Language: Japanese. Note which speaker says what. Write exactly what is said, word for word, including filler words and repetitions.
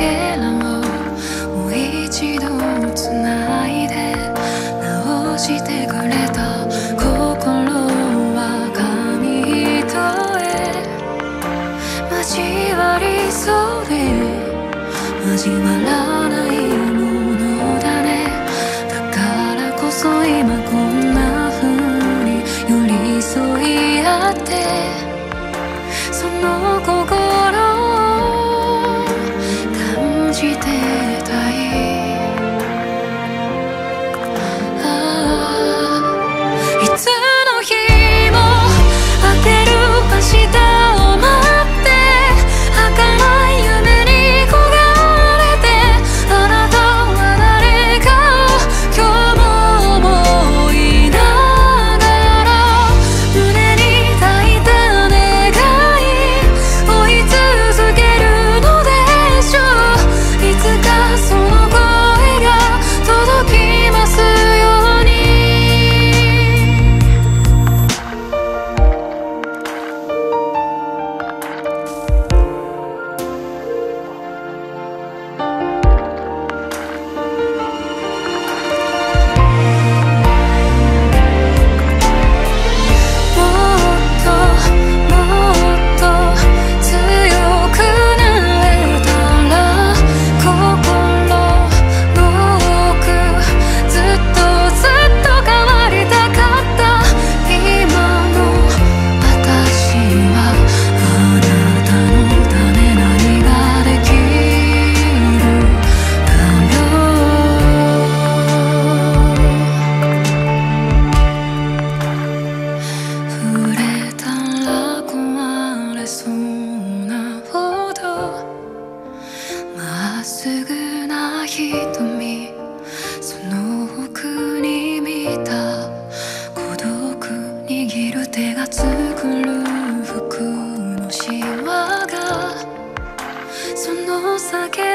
Speaker 1: けらをもう一度つないで直してくれた心は紙一重交わりそうで交わらないものだね。だからこそ今こんな風に寄り添い合ってその心を感じてたい。ああいつの日も明ける明日を待って儚い夢に焦がれてあなたは誰かを今日も思いながら胸に抱いた願い追い続けるのでしょう。いつかその声が届きますように。もっともっと強くなれたら心の奥ずっとずっと変わりたかった。今の私はあなたのため何ができるだろう。触れたら壊れそうなほどまっすぐな瞳その奥に見た孤独握る手が作る服のシワがその先